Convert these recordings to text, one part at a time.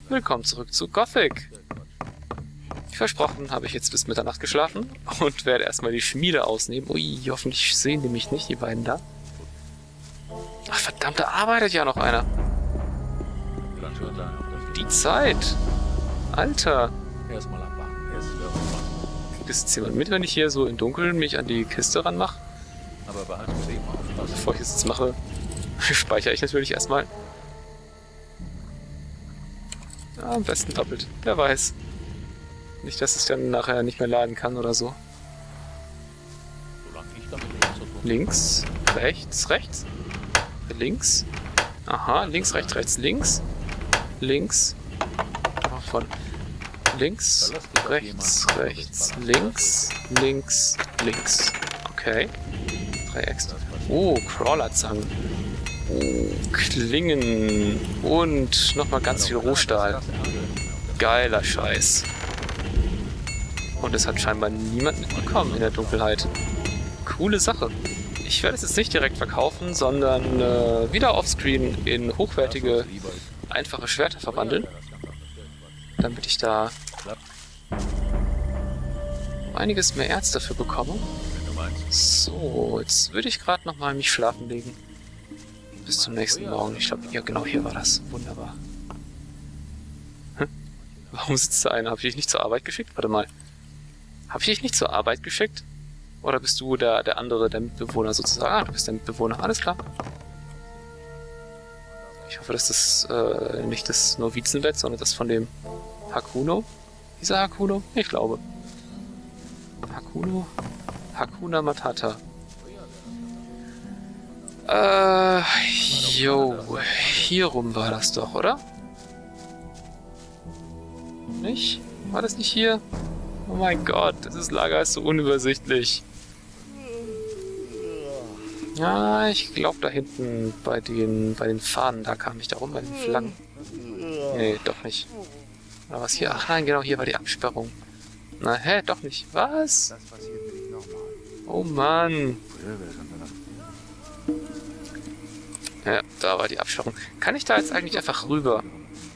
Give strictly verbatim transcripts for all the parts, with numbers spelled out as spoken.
Willkommen zurück zu Gothic. Wie versprochen habe ich jetzt bis Mitternacht geschlafen und werde erstmal die Schmiede ausnehmen. Ui, hoffentlich sehen die mich nicht, die beiden da. Ach verdammt, da arbeitet ja noch einer. Die Zeit. Alter. Kriegt das jetzt jemand mit, wenn ich hier so im Dunkeln mich an die Kiste ranmache? Bevor ich das jetzt mache, speichere ich natürlich erstmal. Ja, am besten doppelt. Wer weiß. Nicht, dass ich dann nachher nicht mehr laden kann oder so. Links, rechts, rechts. Links. Aha, links, rechts, rechts, links. Links. Von links, rechts, rechts, links, links, links. Okay. Dreiecks. Oh, Crawlerzangen. Oh, Klingen. Und nochmal ganz viel Rohstahl. Geiler Scheiß. Und es hat scheinbar niemand mitbekommen in der Dunkelheit. Coole Sache. Ich werde es jetzt nicht direkt verkaufen, sondern äh, wieder offscreen in hochwertige, einfache Schwerter verwandeln. Damit ich da einiges mehr Erz dafür bekomme. So, jetzt würde ich gerade nochmal mich schlafen legen. Bis zum nächsten Morgen. Ich glaube, ja genau, hier war das. Wunderbar. Hm? Warum sitzt da einer? Habe ich dich nicht zur Arbeit geschickt? Warte mal. Habe ich dich nicht zur Arbeit geschickt? Oder bist du der, der andere, der Mitbewohner sozusagen? Ah, du bist der Mitbewohner. Alles klar. Ich hoffe, dass das äh, nicht das Novizenbett, sondern das von dem Hakuno. Dieser Hakuno? Ich glaube. Hakuno? Hakuna Matata. Äh, jo, hier rum war das doch, oder? Nicht? War das nicht hier? Oh mein Gott, dieses Lager ist so unübersichtlich. Ja, ich glaube da hinten bei den, bei den Fahnen, da kam ich da rum, bei den Flaggen. Nee, doch nicht. Oder was hier? Ach nein, genau, hier war die Absperrung. Na, hä, doch nicht. Was? Oh Mann. Ja, da war die Absperrung. Kann ich da jetzt eigentlich einfach rüber?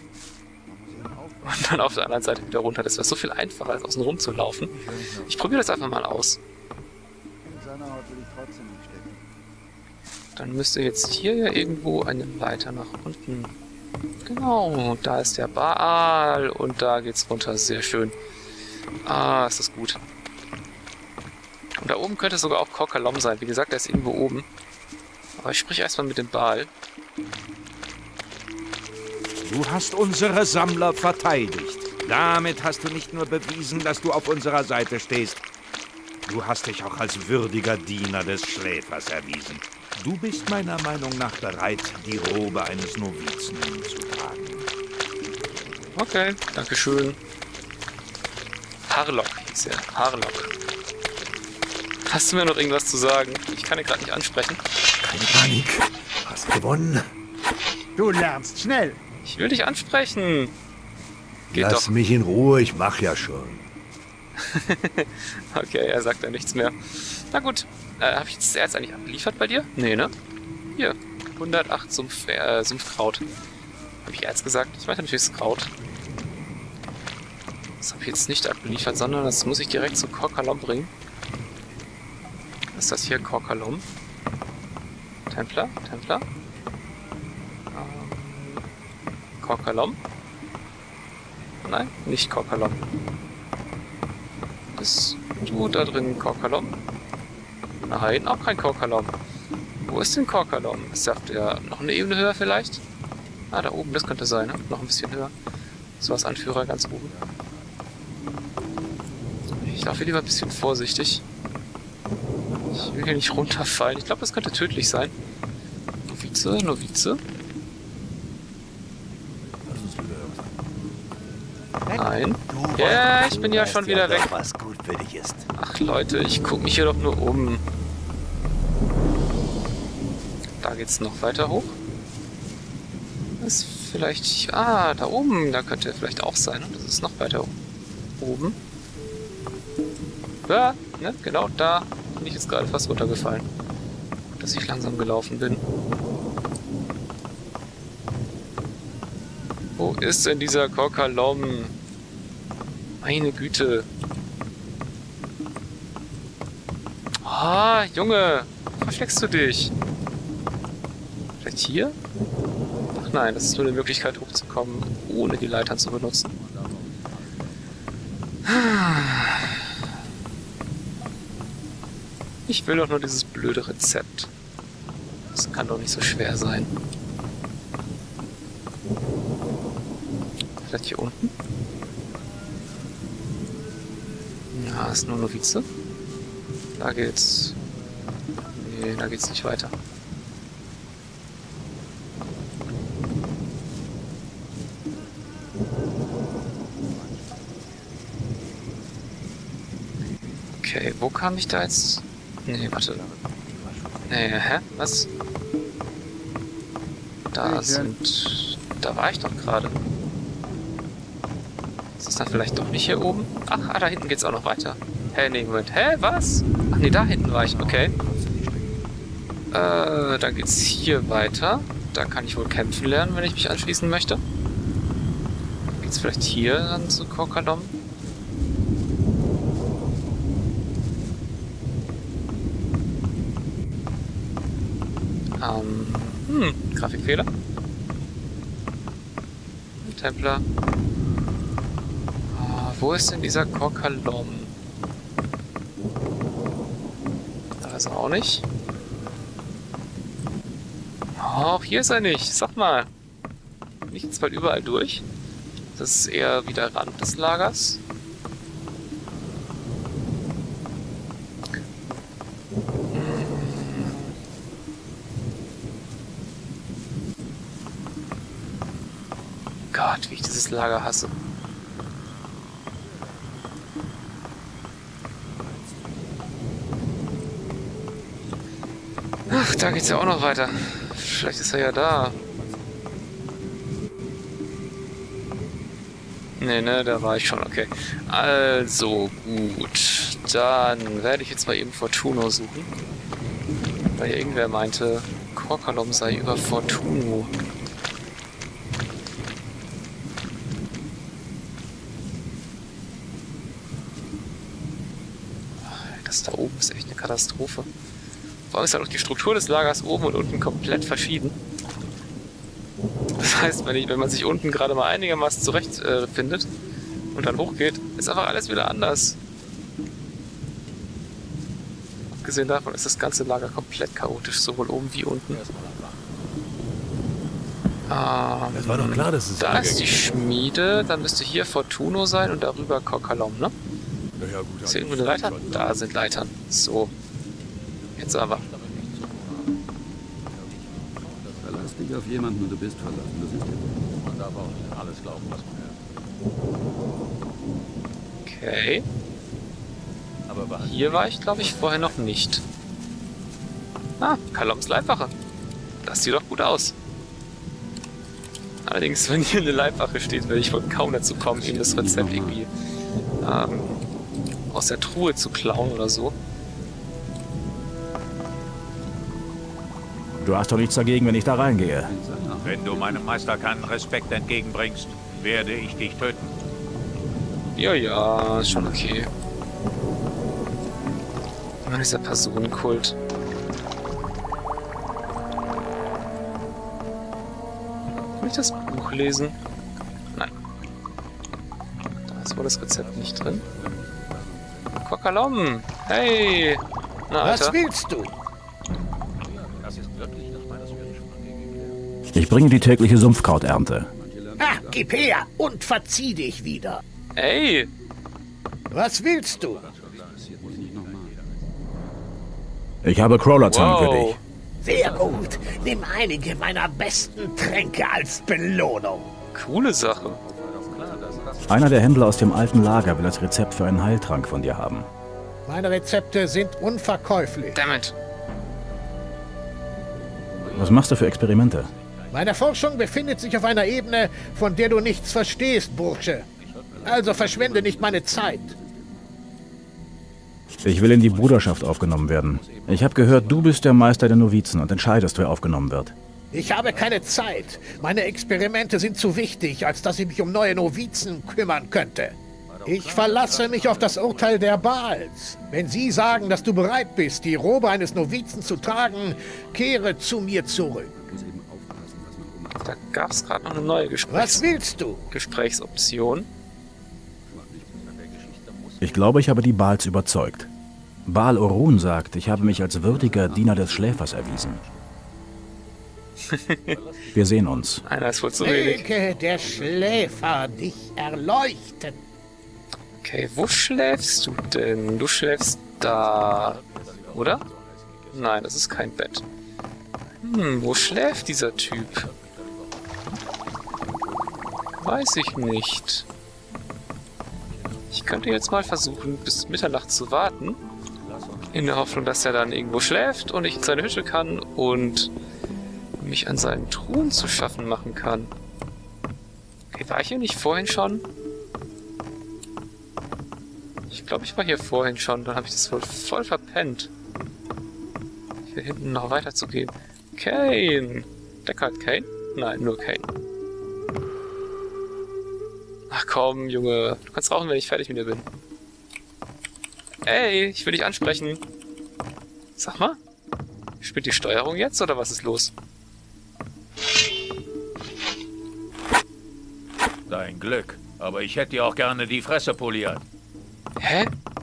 Und dann auf der anderen Seite wieder runter. Das wäre so viel einfacher, als außen rum zu laufen. Ich probiere das einfach mal aus. Dann müsste jetzt hier ja irgendwo eine Leiter nach unten. Genau, da ist der Baal und da geht's runter. Sehr schön. Ah, ist das gut. Und da oben könnte es sogar auch Korkalom sein. Wie gesagt, der ist irgendwo oben. Aber ich spreche erstmal mit dem Baal. Du hast unsere Sammler verteidigt. Damit hast du nicht nur bewiesen, dass du auf unserer Seite stehst. Du hast dich auch als würdiger Diener des Schläfers erwiesen. Du bist meiner Meinung nach bereit, die Robe eines Novizen zu tragen. Okay, danke schön. Harlock hieß er. Harlock. Hast du mir noch irgendwas zu sagen? Ich kann ihn gerade nicht ansprechen. Keine Panik. Hast gewonnen. Du lernst schnell. Ich will dich ansprechen. Geht Lass doch. mich in Ruhe, ich mach ja schon. Okay, er sagt ja nichts mehr. Na gut. Äh, habe ich jetzt das Erz eigentlich abgeliefert bei dir? Nee, ne? Hier. hundertacht Sumpf, äh, Sumpfkraut. Habe ich Erz gesagt? Ich meinte natürlich das Kraut. Das habe ich jetzt nicht abgeliefert, sondern das muss ich direkt zu Korkalom bringen. Was ist das hier? Korkalom. Templer? Templer? Ähm, Korkalom? Nein, nicht Korkalom. Bist du da drin Korkalom? Nein, auch kein Korkalom. Wo ist denn Korkalom? Ist der noch eine Ebene höher vielleicht? Ah, da oben, das könnte sein, ne? Noch ein bisschen höher. So als Anführer ganz oben. Ich laufe lieber ein bisschen vorsichtig. Ich will hier nicht runterfallen. Ich glaube, das könnte tödlich sein. Novize, Novize. Nein. Ja, ich bin ja schon wieder weg. Was gut für dich ist. Ach Leute, ich gucke mich hier doch nur um. Da geht's noch weiter hoch. Das ist vielleicht... Ah, da oben, da könnte er vielleicht auch sein. Und das ist noch weiter oben. Ja, ne, genau da bin ich jetzt gerade fast runtergefallen. Dass ich langsam gelaufen bin. Wo ist denn dieser Korkalom? Meine Güte. Ah, Junge. Wo versteckst du dich? Vielleicht hier? Ach nein, das ist nur eine Möglichkeit hochzukommen, ohne die Leitern zu benutzen. Ich will doch nur dieses blöde Rezept. Das kann doch nicht so schwer sein. Vielleicht hier unten? Ja, ist nur Novize. Da geht's... Nee, da geht's nicht weiter. Okay, wo kam ich da jetzt? Nee, warte. Nee, hä? Was? Da sind... Da war ich doch gerade. Ist das dann vielleicht doch nicht hier oben? Ach, ah, da hinten geht's auch noch weiter. Hä, nee, Moment. Hä, was? Ach nee, da hinten war ich. Okay. Äh, dann geht's hier weiter. Da kann ich wohl kämpfen lernen, wenn ich mich anschließen möchte. Geht's vielleicht hier dann zu Korkalom? Ähm, hm, Grafikfehler. Templer. Ah, wo ist denn dieser Korkalom? Da ist er auch nicht. Oh, auch hier ist er nicht. Sag mal. Nicht jetzt bald überall durch. Das ist eher wieder Rand des Lagers. Gott, wie ich dieses Lager hasse. Ach, da geht's ja auch noch weiter. Vielleicht ist er ja da. Nee, ne, da war ich schon, okay. Also, gut. Dann werde ich jetzt mal eben Fortuno suchen. Weil irgendwer meinte, Korkalom sei über Fortuno. Das da oben ist echt eine Katastrophe. Vor allem ist halt auch die Struktur des Lagers oben und unten komplett verschieden. Das heißt, wenn, ich, wenn man sich unten gerade mal einigermaßen zurecht äh, findet und dann hochgeht, ist einfach alles wieder anders. Abgesehen davon ist das ganze Lager komplett chaotisch, sowohl oben wie unten. Ähm, Das war doch klar, dass es da ist die Schmiede, dann müsste hier Fortuno sein und darüber Korkalom, ne? Ja, gut, Ist hier irgendwo eine Leiter? Da sind Leitern. So. Jetzt aber. Verlass dich auf jemanden und du bist verlassen. Das ist ja. Man darf auch nicht alles glauben, was man hört. Okay. Aber hier war ich, glaube ich, vorher noch nicht. Ah, Kaloms Leibwache. Das sieht doch gut aus. Allerdings, wenn hier eine Leibwache steht, werde ich wohl kaum dazu kommen, ihm das Rezept irgendwie ähm, aus der Truhe zu klauen oder so. Du hast doch nichts dagegen, wenn ich da reingehe. Wenn du meinem Meister keinen Respekt entgegenbringst, werde ich dich töten. Ja, ja, ist schon okay. Immer dieser Personenkult. Kann ich das Buch lesen? Nein. Da ist wohl das Rezept nicht drin. Korkalom! Hey! Na, Alter. Was willst du? Ich bringe die tägliche Sumpfkrauternte. Ha, gib her und verzieh dich wieder. Hey! Was willst du? Ich habe Crawlerzahn Wow. für dich. Sehr gut. Nimm einige meiner besten Tränke als Belohnung. Coole Sache. Einer der Händler aus dem alten Lager will das Rezept für einen Heiltrank von dir haben. Meine Rezepte sind unverkäuflich. Dammit. Was machst du für Experimente? Meine Forschung befindet sich auf einer Ebene, von der du nichts verstehst, Bursche. Also verschwende nicht meine Zeit. Ich will in die Bruderschaft aufgenommen werden. Ich habe gehört, du bist der Meister der Novizen und entscheidest, wer aufgenommen wird. Ich habe keine Zeit. Meine Experimente sind zu wichtig, als dass ich mich um neue Novizen kümmern könnte. Ich verlasse mich auf das Urteil der Baals. Wenn sie sagen, dass du bereit bist, die Robe eines Novizen zu tragen, kehre zu mir zurück. Da gab es gerade noch eine neue Gesprächs Was willst du? Gesprächsoption. Ich glaube, ich habe die Baals überzeugt. Baal Orun sagt, ich habe mich als würdiger Diener des Schläfers erwiesen. Wir sehen uns. Einer ist wohl zu wenig. Möge der Schläfer dich erleuchten. Okay, wo schläfst du denn? Du schläfst da, oder? Nein, das ist kein Bett. Hm, wo schläft dieser Typ? Weiß ich nicht. Ich könnte jetzt mal versuchen, bis Mitternacht zu warten. In der Hoffnung, dass er dann irgendwo schläft und ich in seine Hütte kann und mich an seinen Truhen zu schaffen machen kann. Okay, war ich hier nicht vorhin schon? Ich glaube, ich war hier vorhin schon. Dann habe ich das wohl voll verpennt. Hier hinten noch weiter zu gehen. Kane! Deckard Kane? Nein, nur Kane. Ach komm, Junge. Du kannst rauchen, wenn ich fertig mit dir bin. Ey, ich will dich ansprechen. Sag mal. Spielt die Steuerung jetzt oder was ist los? Dein Glück. Aber ich hätte dir auch gerne die Fresse poliert. Hä?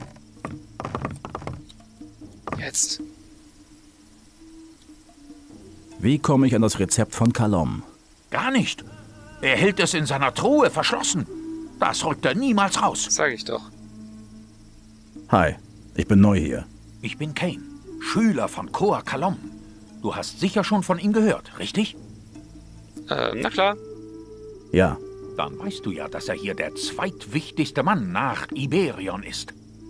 Jetzt. Wie komme ich an das Rezept von Kalom? Gar nicht. Er hält es in seiner Truhe verschlossen. Das rückt er niemals raus. Sag ich doch. Hi, ich bin neu hier. Ich bin Kane, Schüler von Koa Kalom. Du hast sicher schon von ihm gehört, richtig? Ähm, na klar. Ja. Dann weißt du ja, dass er hier der zweitwichtigste Mann nach Iberion ist.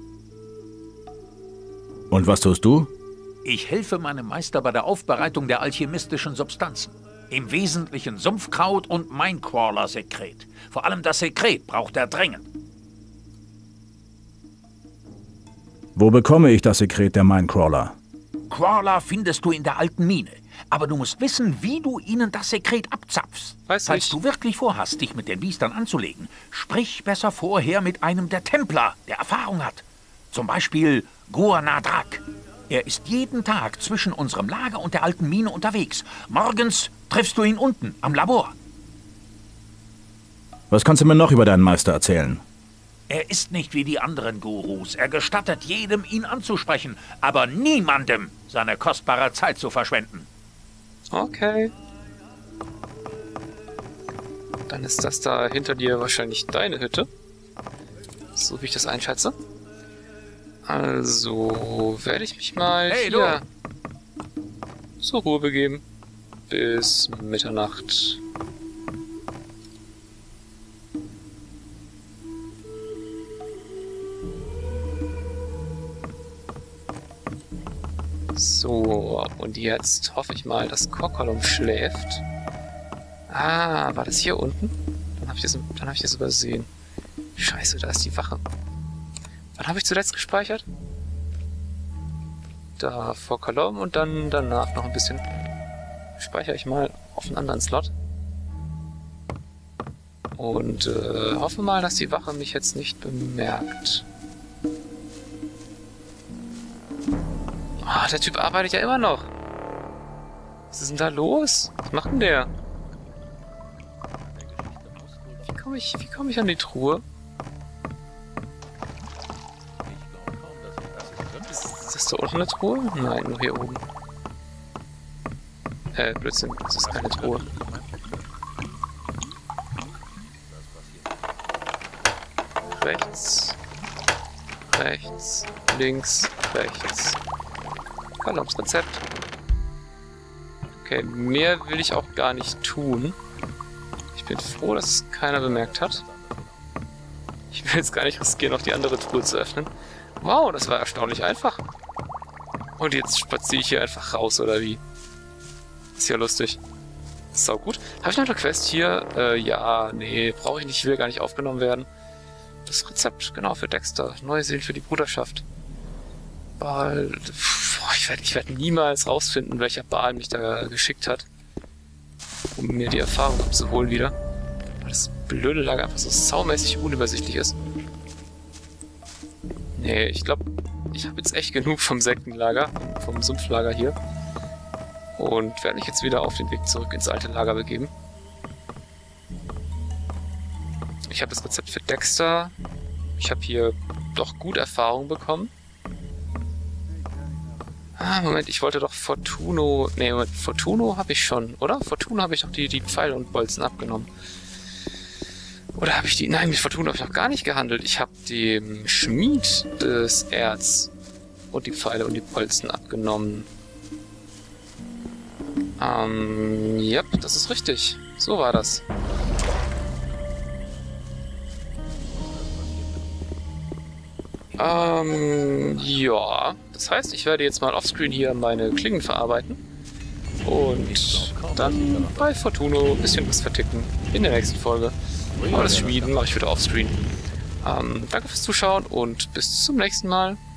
Und was tust du? Ich helfe meinem Meister bei der Aufbereitung der alchemistischen Substanzen. Im Wesentlichen Sumpfkraut und Mindcrawler-Sekret. Vor allem das Sekret braucht er dringend. Wo bekomme ich das Sekret der Mindcrawler? Crawler findest du in der alten Mine. Aber du musst wissen, wie du ihnen das Sekret abzapfst. Weiß Falls ich. du wirklich vorhast, dich mit den Biestern anzulegen, sprich besser vorher mit einem der Templer, der Erfahrung hat. Zum Beispiel Guanadrak. Er ist jeden Tag zwischen unserem Lager und der alten Mine unterwegs. Morgens triffst du ihn unten am Labor. Was kannst du mir noch über deinen Meister erzählen? Er ist nicht wie die anderen Gurus. Er gestattet jedem, ihn anzusprechen, aber niemandem seine kostbare Zeit zu verschwenden. Okay. Dann ist das da hinter dir wahrscheinlich deine Hütte. So wie ich das einschätze. Also werde ich mich mal Hey, hier zur Ruhe begeben. Bis Mitternacht. So, und jetzt hoffe ich mal, dass Kokolom schläft. Ah, war das hier unten? Dann habe ich, das, dann hab ich das übersehen. Scheiße, da ist die Wache. Wann habe ich zuletzt gespeichert? Da vor Kolom und dann danach noch ein bisschen. Speichere ich mal auf einen anderen Slot. Und äh, hoffe mal, dass die Wache mich jetzt nicht bemerkt. Ah, der Typ arbeitet ja immer noch. Was ist denn da los? Was macht denn der? Wie komme ich, wie komme ich an die Truhe? Ist das da unten eine Truhe? Nein, nur hier oben. Äh, Blödsinn, das ist keine Truhe. Rechts, rechts, links, rechts. Kaloms Rezept. Okay, mehr will ich auch gar nicht tun. Ich bin froh, dass es keiner bemerkt hat. Ich will jetzt gar nicht riskieren, noch die andere Truhe zu öffnen. Wow, das war erstaunlich einfach. Und jetzt spaziere ich hier einfach raus, oder wie? Ist ja lustig. Sau gut. Habe ich noch eine Quest hier? Äh, ja, nee, brauche ich nicht. Ich will gar nicht aufgenommen werden. Das Rezept, genau, für Dexter. Neue Seelen für die Bruderschaft. Baal. Boah, ich werde ich werd niemals rausfinden, welcher Baal mich da geschickt hat. um mir die Erfahrung abzuholen wieder. Weil das blöde Lager einfach so saumäßig unübersichtlich ist. Nee, ich glaube, ich habe jetzt echt genug vom Sektenlager, vom Sumpflager hier. Und werde mich jetzt wieder auf den Weg zurück ins alte Lager begeben. Ich habe das Rezept für Dexter. Ich habe hier doch gut Erfahrung bekommen. Ah, Moment, ich wollte doch Fortuno... Ne, Moment, Fortuno habe ich schon, oder? Fortuno habe ich doch die, die Pfeile und Bolzen abgenommen. Oder habe ich die... Nein, mit Fortuno habe ich noch gar nicht gehandelt. Ich habe dem Schmied des Erz und die Pfeile und die Bolzen abgenommen. Ähm, ja, das ist richtig. So war das. Ähm, ja. Das heißt, ich werde jetzt mal offscreen hier meine Klingen verarbeiten. Und dann bei Fortuno ein bisschen was verticken in der nächsten Folge. Aber das Schmieden mache ich wieder offscreen. Ähm, danke fürs Zuschauen und bis zum nächsten Mal.